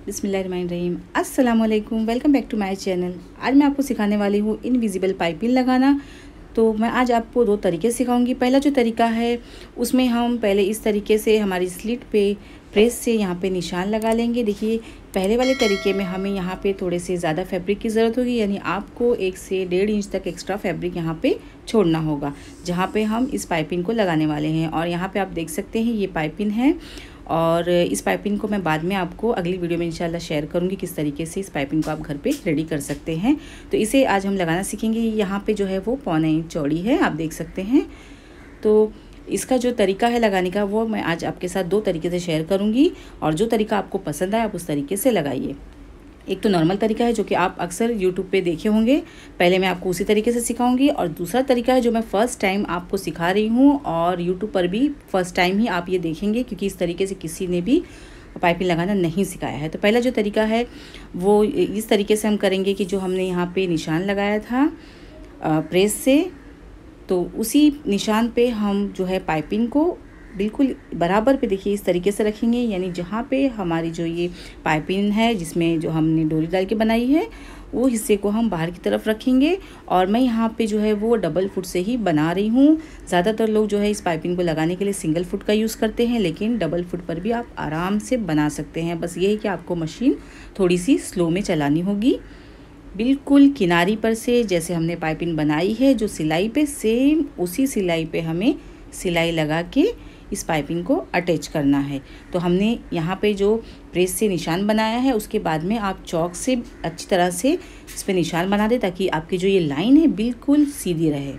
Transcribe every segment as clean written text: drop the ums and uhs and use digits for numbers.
बिस्मिल्लाहिर्रहमानिर्रहीम। अस्सलाम वालेकुम, welcome back to my channel. आज मैं आपको सिखाने वाली हूँ इनविजिबल पाइपिंग लगाना। तो मैं आज आपको दो तरीके सिखाऊंगी। पहला जो तरीका है उसमें हम पहले इस तरीके से हमारी स्लिट पे प्रेस से यहाँ पे निशान लगा लेंगे। देखिए, पहले वाले तरीके में हमें यहाँ पे थोड़े से ज़्यादा फैब्रिक की ज़रूरत होगी, यानी आपको 1 से 1.5 इंच तक एक्स्ट्रा फैब्रिक यहाँ पे छोड़ना होगा, जहाँ पे हम इस पाइपिंग को लगाने वाले हैं। और यहाँ पे आप देख सकते हैं ये पाइपिंग है, और इस पाइपिंग को मैं बाद में आपको अगली वीडियो में इंशाल्लाह शेयर करूँगी किस तरीके से इस पाइपिंग को आप घर पे रेडी कर सकते हैं। तो इसे आज हम लगाना सीखेंगे। यहाँ पे जो है वो 1.25 इंच चौड़ी है, आप देख सकते हैं। तो इसका जो तरीका है लगाने का वो मैं आज आपके साथ दो तरीके से शेयर करूँगी, और जो तरीका आपको पसंद आए आप उस तरीके से लगाइए। एक तो नॉर्मल तरीका है जो कि आप अक्सर यूट्यूब पे देखे होंगे, पहले मैं आपको उसी तरीके से सिखाऊंगी। और दूसरा तरीका है जो मैं फ़र्स्ट टाइम आपको सिखा रही हूँ, और यूट्यूब पर भी फ़र्स्ट टाइम ही आप ये देखेंगे, क्योंकि इस तरीके से किसी ने भी पाइपिंग लगाना नहीं सिखाया है। तो पहला जो तरीका है वो इस तरीके से हम करेंगे कि जो हमने यहाँ पे निशान लगाया था प्रेस से, तो उसी निशान पे हम जो है पाइपिंग को बिल्कुल बराबर पे देखिए इस तरीके से रखेंगे, यानी जहाँ पे हमारी जो ये पाइपिंग है जिसमें जो हमने डोरी डाल के बनाई है वो हिस्से को हम बाहर की तरफ रखेंगे। और मैं यहाँ पे जो है वो डबल फुट से ही बना रही हूँ। ज़्यादातर लोग जो है इस पाइपिंग को लगाने के लिए सिंगल फुट का यूज़ करते हैं, लेकिन डबल फुट पर भी आप आराम से बना सकते हैं। बस ये है कि आपको मशीन थोड़ी सी स्लो में चलानी होगी। बिल्कुल किनारी पर से जैसे हमने पाइपिंग बनाई है जो सिलाई पे, सेम उसी सिलाई पे हमें सिलाई लगा के इस पाइपिंग को अटैच करना है। तो हमने यहाँ पे जो प्रेस से निशान बनाया है उसके बाद में आप चौक से अच्छी तरह से इस पे निशान बना दें, ताकि आपकी जो ये लाइन है बिल्कुल सीधी रहे।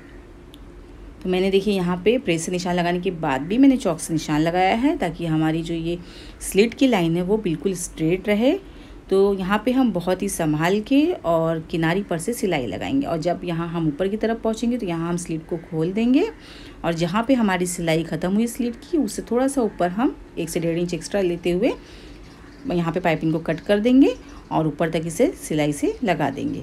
तो मैंने देखिए यहाँ पे प्रेस से निशान लगाने के बाद भी मैंने चौक से निशान लगाया है, ताकि हमारी जो ये स्लिट की लाइन है वो बिल्कुल स्ट्रेट रहे। तो यहाँ पे हम बहुत ही संभाल के और किनारी पर से सिलाई लगाएंगे, और जब यहाँ हम ऊपर की तरफ पहुँचेंगे तो यहाँ हम स्लिट को खोल देंगे, और जहाँ पे हमारी सिलाई ख़त्म हुई स्लिट की उससे थोड़ा सा ऊपर हम 1 से 1.5 इंच एक्स्ट्रा लेते हुए यहाँ पे पाइपिंग को कट कर देंगे और ऊपर तक इसे सिलाई से लगा देंगे।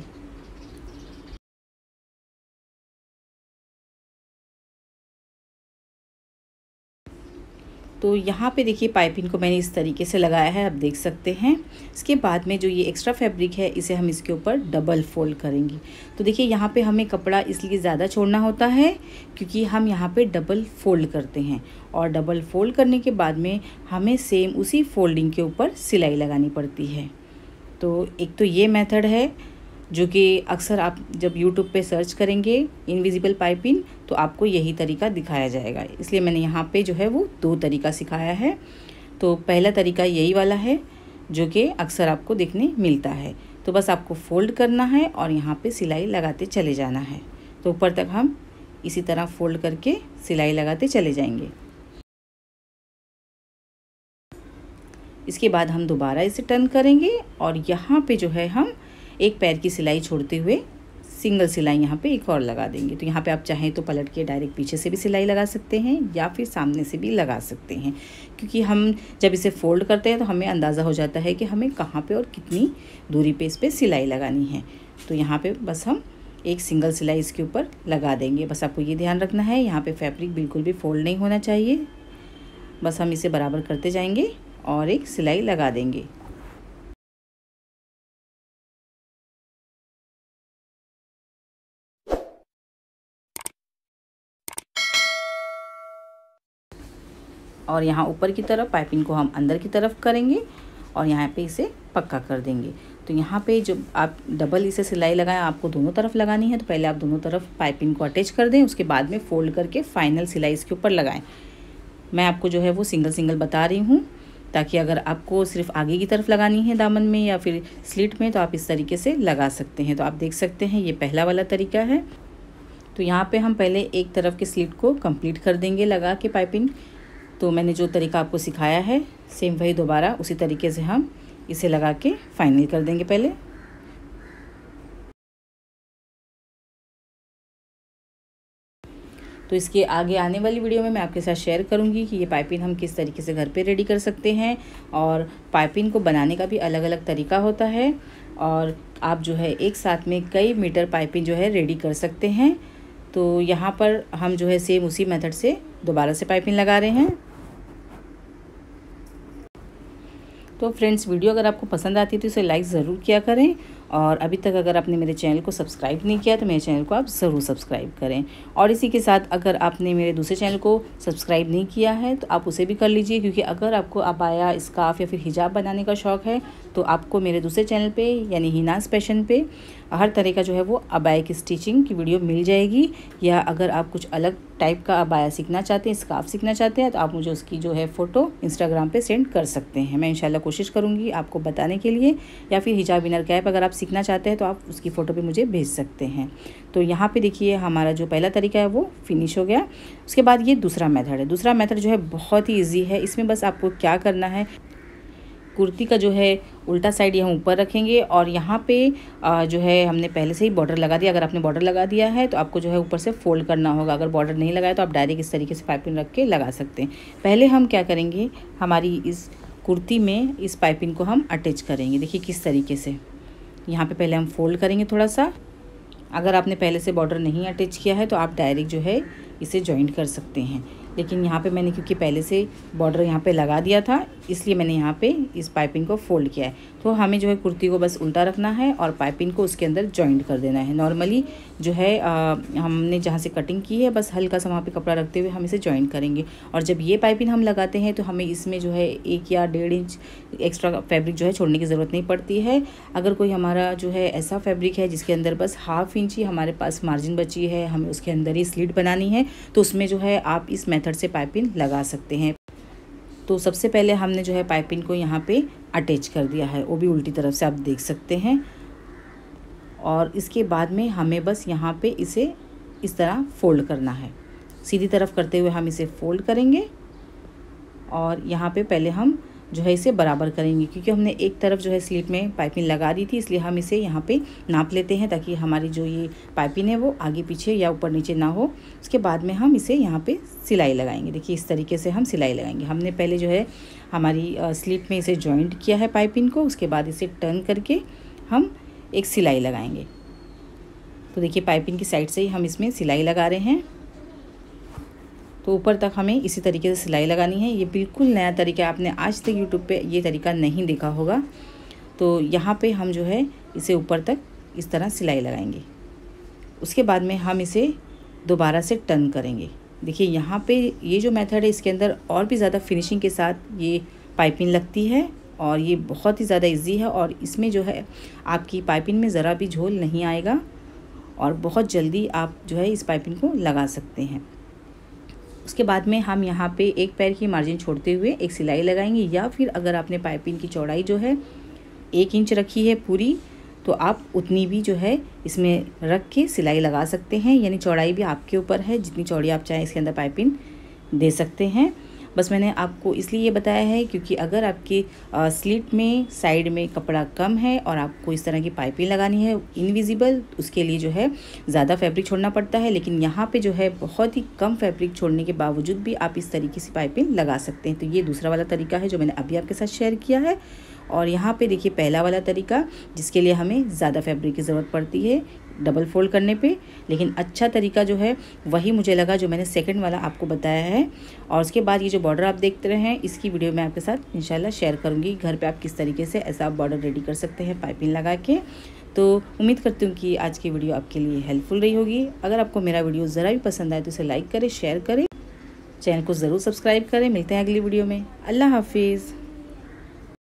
तो यहाँ पे देखिए पाइपिंग को मैंने इस तरीके से लगाया है, आप देख सकते हैं। इसके बाद में जो ये एक्स्ट्रा फैब्रिक है इसे हम इसके ऊपर डबल फोल्ड करेंगे। तो देखिए यहाँ पे हमें कपड़ा इसलिए ज़्यादा छोड़ना होता है क्योंकि हम यहाँ पे डबल फोल्ड करते हैं, और डबल फोल्ड करने के बाद में हमें सेम उसी फोल्डिंग के ऊपर सिलाई लगानी पड़ती है। तो एक तो ये मेथड है जो कि अक्सर आप जब YouTube पे सर्च करेंगे इनविजिबल पाइपिंग तो आपको यही तरीका दिखाया जाएगा, इसलिए मैंने यहाँ पे जो है वो दो तरीका सिखाया है। तो पहला तरीका यही वाला है जो कि अक्सर आपको देखने मिलता है। तो बस आपको फोल्ड करना है और यहाँ पे सिलाई लगाते चले जाना है। तो ऊपर तक हम इसी तरह फोल्ड करके सिलाई लगाते चले जाएंगे। इसके बाद हम दोबारा इसे टर्न करेंगे, और यहाँ पे जो है हम एक पैर की सिलाई छोड़ते हुए सिंगल सिलाई यहाँ पे एक और लगा देंगे। तो यहाँ पे आप चाहें तो पलट के डायरेक्ट पीछे से भी सिलाई लगा सकते हैं, या फिर सामने से भी लगा सकते हैं, क्योंकि हम जब इसे फोल्ड करते हैं तो हमें अंदाज़ा हो जाता है कि हमें कहाँ पे और कितनी दूरी पे इस पर सिलाई लगानी है। तो यहाँ पे बस हम एक सिंगल सिलाई इसके ऊपर लगा देंगे। बस आपको ये ध्यान रखना है यहाँ पर फैब्रिक बिल्कुल भी फोल्ड नहीं होना चाहिए। बस हम इसे बराबर करते जाएंगे और एक सिलाई लगा देंगे। और यहाँ ऊपर की तरफ पाइपिंग को हम अंदर की तरफ करेंगे और यहाँ पे इसे पक्का कर देंगे। तो यहाँ पे जब आप डबल इसे सिलाई लगाएं, आपको दोनों तरफ लगानी है, तो पहले आप दोनों तरफ पाइपिंग को अटैच कर दें, उसके बाद में फ़ोल्ड करके फाइनल सिलाई इसके ऊपर लगाएं। मैं आपको जो है वो सिंगल सिंगल बता रही हूँ, ताकि अगर आपको सिर्फ आगे की तरफ लगानी है दामन में या फिर स्लिट में तो आप इस तरीके से लगा सकते हैं। तो आप देख सकते हैं ये पहला वाला तरीका है। तो यहाँ पे हम पहले एक तरफ के स्लिट को कंप्लीट कर देंगे लगा के पाइपिंग। तो मैंने जो तरीका आपको सिखाया है सेम वही दोबारा उसी तरीके से हम इसे लगा के फाइनल कर देंगे पहले। तो इसके आगे आने वाली वीडियो में मैं आपके साथ शेयर करूंगी कि ये पाइपिंग हम किस तरीके से घर पे रेडी कर सकते हैं, और पाइपिंग को बनाने का भी अलग अलग तरीका होता है, और आप जो है एक साथ में कई मीटर पाइपिंग जो है रेडी कर सकते हैं। तो यहाँ पर हम जो है सेम उसी मेथड से दोबारा से पाइपिंग लगा रहे हैं। तो फ्रेंड्स, वीडियो अगर आपको पसंद आती है तो इसे लाइक ज़रूर किया करें, और अभी तक अगर आपने मेरे चैनल को सब्सक्राइब नहीं किया तो मेरे चैनल को आप ज़रूर सब्सक्राइब करें। और इसी के साथ अगर आपने मेरे दूसरे चैनल को सब्सक्राइब नहीं किया है तो आप उसे भी कर लीजिए, क्योंकि अगर आपको अबाया, स्कार्फ या फिर हिजाब बनाने का शौक़ है तो आपको मेरे दूसरे चैनल पे यानी हिनाज़ फैशन पे हर तरह का जो है वो अबाया की स्टिचिंग की वीडियो मिल जाएगी। या अगर आप कुछ अलग टाइप का अबाया सीखना चाहते हैं, स्कार्फ सीखना चाहते हैं, तो आप मुझे उसकी जो है फ़ोटो इंस्टाग्राम पे सेंड कर सकते हैं। मैं इंशाल्लाह कोशिश करूँगी आपको बताने के लिए। या फिर हिजाब इनर कैप अगर आप सीखना चाहते हैं तो आप उसकी फ़ोटो भी मुझे भेज सकते हैं। तो यहाँ पे देखिए हमारा जो पहला तरीका है वो फिनिश हो गया। उसके बाद ये दूसरा मेथड है। दूसरा मेथड जो है बहुत ही ईजी है। इसमें बस आपको क्या करना है, कुर्ती का जो है उल्टा साइड यहाँ ऊपर रखेंगे और यहाँ पे जो है हमने पहले से ही बॉर्डर लगा दिया। अगर आपने बॉर्डर लगा दिया है तो आपको जो है ऊपर से फोल्ड करना होगा। अगर बॉर्डर नहीं लगाया तो आप डायरेक्ट इस तरीके से पाइपिंग रख के लगा सकते हैं। पहले हम क्या करेंगे, हमारी इस कुर्ती में इस पाइपिंग को हम अटैच करेंगे। देखिए किस तरीके से यहाँ पे पहले हम फोल्ड करेंगे थोड़ा सा। अगर आपने पहले से बॉर्डर नहीं अटैच किया है तो आप डायरेक्ट जो है इसे जॉइंट कर सकते हैं। लेकिन यहाँ पे मैंने क्योंकि पहले से बॉर्डर यहाँ पे लगा दिया था, इसलिए मैंने यहाँ पे इस पाइपिंग को फोल्ड किया है। तो हमें जो है कुर्ती को बस उल्टा रखना है और पाइपिंग को उसके अंदर जॉइंट कर देना है। नॉर्मली जो है हमने जहाँ से कटिंग की है बस हल्का सा वहाँ पे कपड़ा रखते हुए हम इसे जॉइंट करेंगे। और जब ये पाइपिंग हम लगाते हैं तो हमें इसमें जो है 1 या 1.5 इंच एक्स्ट्रा फैब्रिक जो है छोड़ने की ज़रूरत नहीं पड़ती है। अगर कोई हमारा जो है ऐसा फैब्रिक है जिसके अंदर बस 1/2 इंच ही हमारे पास मार्जिन बची है, हमें उसके अंदर ही स्लिट बनानी है, तो उसमें जो है आप इस मेथड से पाइपिंग लगा सकते हैं। तो सबसे पहले हमने जो है पाइपिंग को यहाँ पे अटैच कर दिया है, वो भी उल्टी तरफ से आप देख सकते हैं। और इसके बाद में हमें बस यहाँ पे इसे इस तरह फोल्ड करना है। सीधी तरफ करते हुए हम इसे फोल्ड करेंगे और यहाँ पे पहले हम जो है इसे बराबर करेंगे, क्योंकि हमने एक तरफ जो है स्लिट में पाइपिंग लगा दी थी, इसलिए हम इसे यहाँ पे नाप लेते हैं ताकि हमारी जो ये पाइपिंग है वो आगे पीछे या ऊपर नीचे ना हो। उसके बाद में हम इसे यहाँ पे सिलाई लगाएंगे। देखिए इस तरीके से हम सिलाई लगाएंगे। हमने पहले जो है हमारी स्लिट में इसे जॉइंट किया है पाइपिंग को, उसके बाद इसे टर्न करके हम एक सिलाई लगाएंगे। तो देखिए पाइपिंग की साइड से ही हम इसमें सिलाई लगा रहे हैं। तो ऊपर तक हमें इसी तरीके से सिलाई लगानी है। ये बिल्कुल नया तरीका है, आपने आज तक यूट्यूब पे ये तरीका नहीं देखा होगा। तो यहाँ पे हम जो है इसे ऊपर तक इस तरह सिलाई लगाएंगे। उसके बाद में हम इसे दोबारा से टर्न करेंगे। देखिए यहाँ पे ये जो मेथड है इसके अंदर और भी ज़्यादा फिनिशिंग के साथ ये पाइपिंग लगती है और ये बहुत ही ज़्यादा ईजी है। और इसमें जो है आपकी पाइपिंग में ज़रा भी झोल नहीं आएगा और बहुत जल्दी आप जो है इस पाइपिंग को लगा सकते हैं। उसके बाद में हम यहाँ पे एक पैर की मार्जिन छोड़ते हुए एक सिलाई लगाएंगे, या फिर अगर आपने पाइपिंग की चौड़ाई जो है 1 इंच रखी है पूरी, तो आप उतनी भी जो है इसमें रख के सिलाई लगा सकते हैं। यानी चौड़ाई भी आपके ऊपर है, जितनी चौड़ी आप चाहें इसके अंदर पाइपिंग दे सकते हैं। बस मैंने आपको इसलिए ये बताया है क्योंकि अगर आपकी स्लिट में साइड में कपड़ा कम है और आपको इस तरह की पाइपिंग लगानी है इनविजिबल, उसके लिए जो है ज़्यादा फैब्रिक छोड़ना पड़ता है। लेकिन यहाँ पे जो है बहुत ही कम फैब्रिक छोड़ने के बावजूद भी आप इस तरीके से पाइपिंग लगा सकते हैं। तो ये दूसरा वाला तरीका है जो मैंने अभी आपके साथ शेयर किया है। और यहाँ पे देखिए पहला वाला तरीका जिसके लिए हमें ज़्यादा फैब्रिक की ज़रूरत पड़ती है डबल फोल्ड करने पे, लेकिन अच्छा तरीका जो है वही मुझे लगा जो मैंने सेकंड वाला आपको बताया है। और उसके बाद ये जो बॉर्डर आप देखते रहे हैं इसकी वीडियो मैं आपके साथ इंशाल्लाह शेयर करूँगी। घर पे आप किस तरीके से ऐसा बॉर्डर रेडी कर सकते हैं पाइपिंग लगा के। तो उम्मीद करती हूँ कि आज की वीडियो आपके लिए हेल्पफुल रही होगी। अगर आपको मेरा वीडियो ज़रा भी पसंद आए तो इसे लाइक करें, शेयर करें, चैनल को ज़रूर सब्सक्राइब करें। मिलते हैं अगली वीडियो में। अल्लाह हाफिज़।